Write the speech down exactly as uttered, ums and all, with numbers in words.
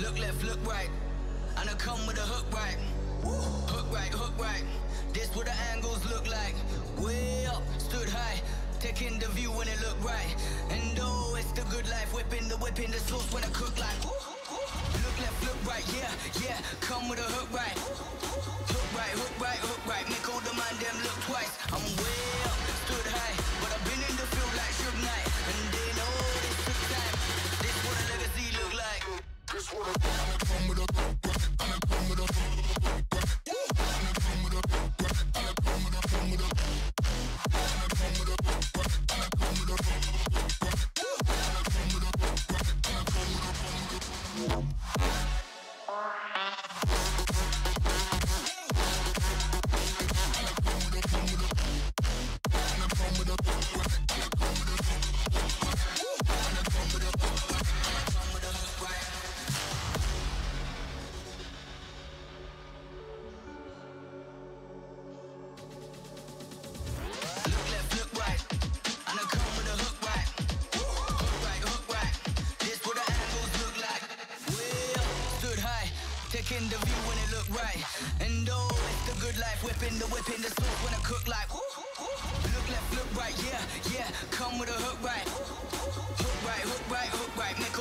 Look left, look right, and I come with a hook right. Hook right, hook right. This what the angles look like. Way up, stood high, taking the view when it look right. And oh, it's the good life, whipping the whipping the sauce when I cook like. Look left, look right, yeah, yeah. Come with a hook right. Hook right, hook right, hook right. Make all the man them look twice. I'm way up, stood high, but I've been in the field like Suge Knight. And they know this took time. This what a legacy look like. This what a come with a hook right, and I come with a hook right. And I come with a hook right, and I come with a come with a and I come with a hook right, and I come with a hook right. And I come with a hook right, and I come with a come with a taking the view when it look right. And oh, it's the good life, whipping the whipping the sauce when I cook like. Look left, look right, yeah, yeah. Come with a hook right. Hook right, hook right, hook right. Make